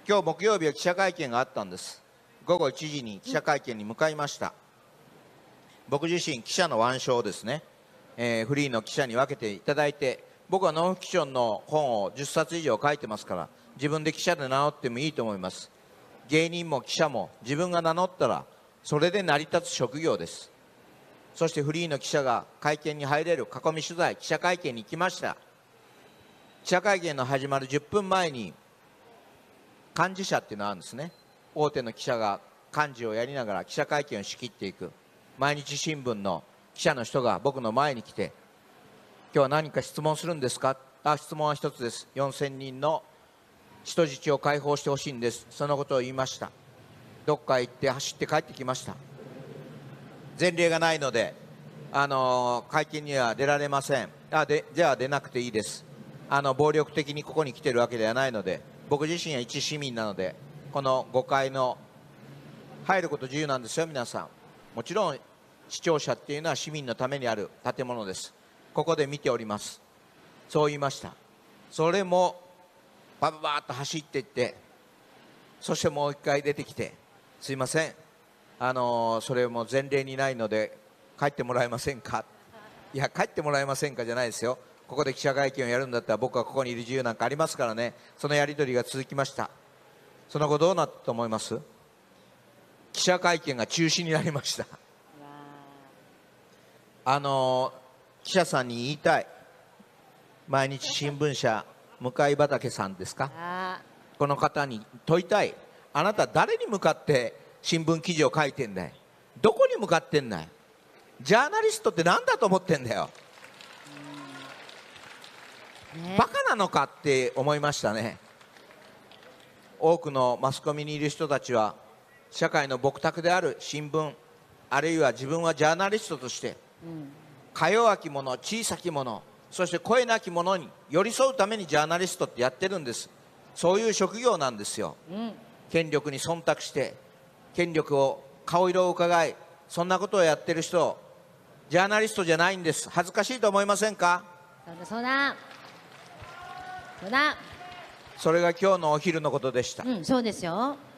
今日木曜日は記者会見があったんです。午後1時に記者会見に向かいました。僕自身記者の腕章をですね、フリーの記者に分けていただいて、僕はノンフィクションの本を10冊以上書いてますから、自分で記者で名乗ってもいいと思います。芸人も記者も自分が名乗ったらそれで成り立つ職業です。そしてフリーの記者が会見に入れる囲み取材、記者会見に行きました。記者会見の始まる10分前に幹事社っていうのがあるんですね。大手の記者が幹事をやりながら記者会見を仕切っていく。毎日新聞の記者の人が僕の前に来て、今日は何か質問するんですか。質問は一つです。4000人の人質を解放してほしいんです。そのことを言いました。どっか行って走って帰ってきました。前例がないので会見には出られません。じゃあ出なくていいです。暴力的にここに来てるわけではないので、僕自身は一市民なので、この誤解の入ること自由なんですよ。皆さんもちろん視聴者っていうのは市民のためにある建物です。ここで見ております。そう言いました。それもバババーッと走っていって、そしてもう一回出てきて、すいません、それも前例にないので帰ってもらえませんか。いや、帰ってもらえませんかじゃないですよ。ここで記者会見をやるんだったら僕はここにいる自由なんかありますからね。そのやり取りが続きました。その後どうなったと思います？記者会見が中止になりました。記者さんに言いたい。毎日新聞社向畠さんですか、この方に問いたい。あなた誰に向かって新聞記事を書いてんだい。どこに向かってんだい。ジャーナリストって何だと思ってんだよ。バカなのかって思いましたね。多くのマスコミにいる人たちは社会の牧卓である新聞、あるいは自分はジャーナリストとして、か弱き者、小さき者、そして声なき者に寄り添うためにジャーナリストってやってるんです。そういう職業なんですよ。権力に忖度して権力を顔色を伺い、そんなことをやってる人、ジャーナリストじゃないんです。恥ずかしいと思いませんか？ そうだそうだ。 それが今日のお昼のことでした。 そうですよ。